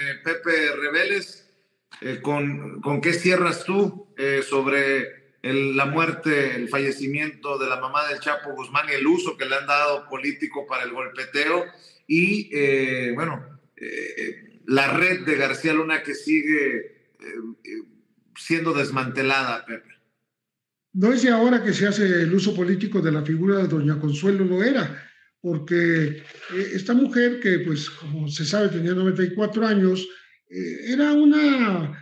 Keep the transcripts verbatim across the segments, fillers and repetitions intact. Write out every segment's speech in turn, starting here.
eh, Pepe Reveles, eh, con, ¿con qué cierras tú eh, sobre el, la muerte, el fallecimiento de la mamá del Chapo Guzmán y el uso que le han dado político para el golpeteo? Y, eh, bueno, eh, la red de García Luna que sigue eh, siendo desmantelada, Pepe. No es de ahora que se hace el uso político de la figura de doña Consuelo Loera, porque esta mujer que, pues, como se sabe, tenía noventa y cuatro años, eh, era una,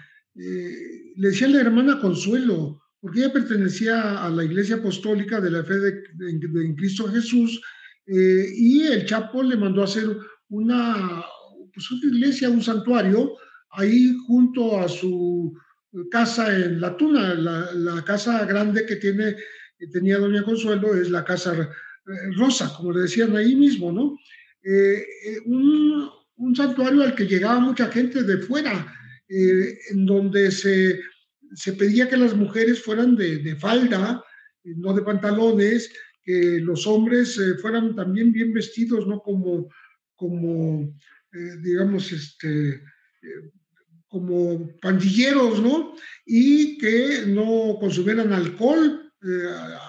eh, le decían la hermana Consuelo, porque ella pertenecía a la Iglesia Apostólica de la Fe de, de, de en Cristo Jesús, eh, y el Chapo le mandó a hacer una, pues una iglesia, un santuario, ahí junto a su casa en La Tuna. La, la casa grande que tiene, que tenía doña Consuelo es la Casa Rosa, como le decían ahí mismo, ¿no? Eh, un, un santuario al que llegaba mucha gente de fuera, eh, en donde se, se pedía que las mujeres fueran de, de falda, no de pantalones, que los hombres eh, fueran también bien vestidos, ¿no? Como, como eh, digamos, este... Eh, como pandilleros, ¿no? Y que no consumieran alcohol eh,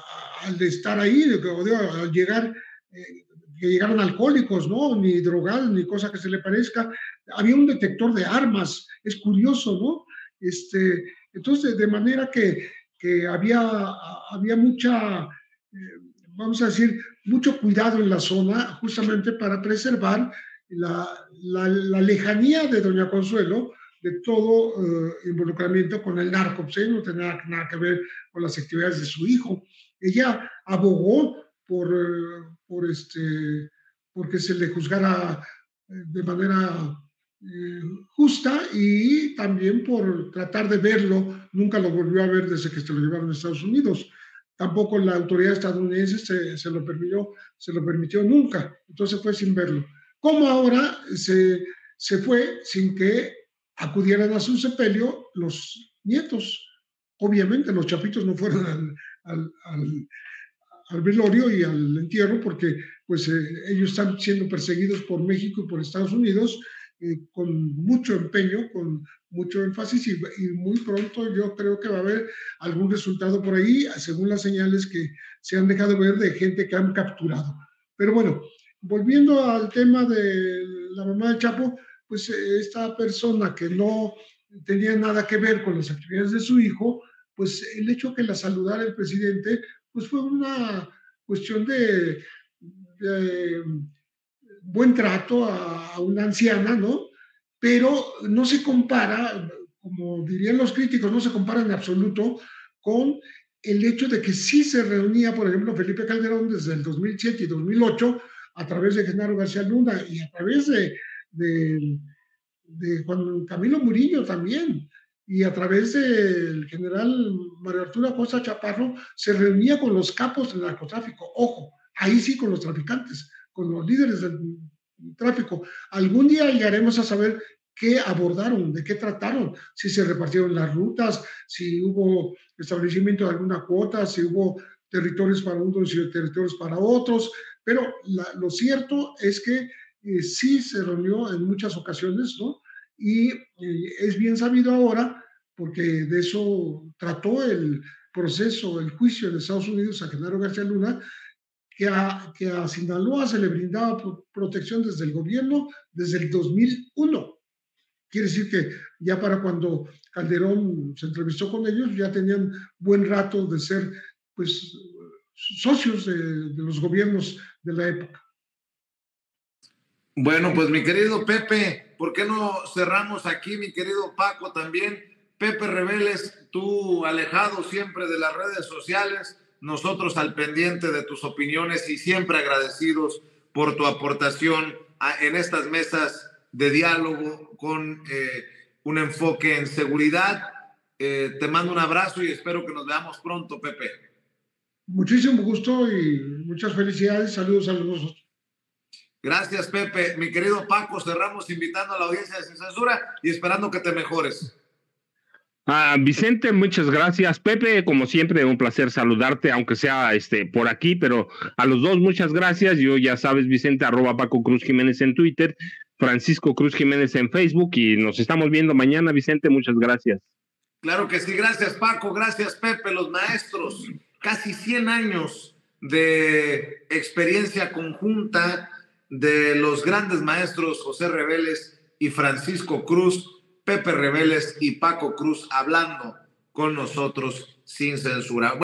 al estar ahí, al llegar, eh, que llegaran alcohólicos, ¿no? Ni drogados, ni cosa que se le parezca. Había un detector de armas, es curioso, ¿no? Este, entonces, de manera que, que había, había mucha, eh, vamos a decir, mucho cuidado en la zona, justamente para preservar la, la, la lejanía de doña Consuelo de todo uh, involucramiento con el narco, ¿sí? No tenía nada que ver con las actividades de su hijo. Ella abogó por, uh, por este, porque se le juzgara de manera eh, justa, y también por tratar de verlo. Nunca lo volvió a ver desde que se lo llevaron a Estados Unidos. Tampoco la autoridad estadounidense se, se, lo, permitió, se lo permitió nunca. Entonces fue sin verlo. Como ahora se, se fue sin que acudieran a su sepelio los nietos. Obviamente los chapitos no fueron al, al, al, al velorio y al entierro, porque pues eh, ellos están siendo perseguidos por México y por Estados Unidos eh, con mucho empeño, con mucho énfasis, y, y muy pronto yo creo que va a haber algún resultado por ahí, según las señales que se han dejado ver de gente que han capturado. Pero bueno, volviendo al tema de la mamá del Chapo, pues esta persona que no tenía nada que ver con las actividades de su hijo, pues el hecho que la saludara el presidente, pues fue una cuestión de, de buen trato a, a una anciana, ¿no? Pero no se compara, como dirían los críticos, no se compara en absoluto con el hecho de que sí se reunía, por ejemplo, Felipe Calderón desde el dos mil siete y dos mil ocho a través de Genaro García Luna y a través de de, de Juan Camilo Murillo también, y a través del general Mario Arturo Acosta Chaparro se reunía con los capos del narcotráfico. Ojo, ahí sí con los traficantes, con los líderes del tráfico. Algún día llegaremos a saber qué abordaron, de qué trataron, si se repartieron las rutas, si hubo establecimiento de alguna cuota, si hubo territorios para unos y territorios para otros, pero la, lo cierto es que Eh, sí se reunió en muchas ocasiones, ¿no? Y eh, es bien sabido ahora, porque de eso trató el proceso, el juicio en Estados Unidos a Genaro García Luna, que a, que a Sinaloa se le brindaba pro, protección desde el gobierno desde el dos mil uno. Quiere decir que ya para cuando Calderón se entrevistó con ellos, ya tenían buen rato de ser, pues, socios de, de los gobiernos de la época. Bueno, pues mi querido Pepe, ¿por qué no cerramos aquí, mi querido Paco también? Pepe Reveles, tú alejado siempre de las redes sociales, nosotros al pendiente de tus opiniones y siempre agradecidos por tu aportación a, en estas mesas de diálogo con eh, un enfoque en seguridad. Eh, te mando un abrazo y espero que nos veamos pronto, Pepe. Muchísimo gusto y muchas felicidades. Saludos a los dos. Gracias, Pepe. Mi querido Paco, cerramos invitando a la audiencia de Sin Censura y esperando que te mejores. Ah, Vicente, muchas gracias. Pepe, como siempre, un placer saludarte, aunque sea este por aquí, pero a los dos muchas gracias. Yo ya sabes, Vicente, arroba Paco Cruz Jiménez en Twitter. Francisco Cruz Jiménez en Facebook y nos estamos viendo mañana, Vicente, muchas gracias. Claro que sí, gracias Paco, gracias Pepe, los maestros, casi cien años de experiencia conjunta de los grandes maestros José Reveles y Francisco Cruz, Pepe Reveles y Paco Cruz hablando con nosotros sin censura.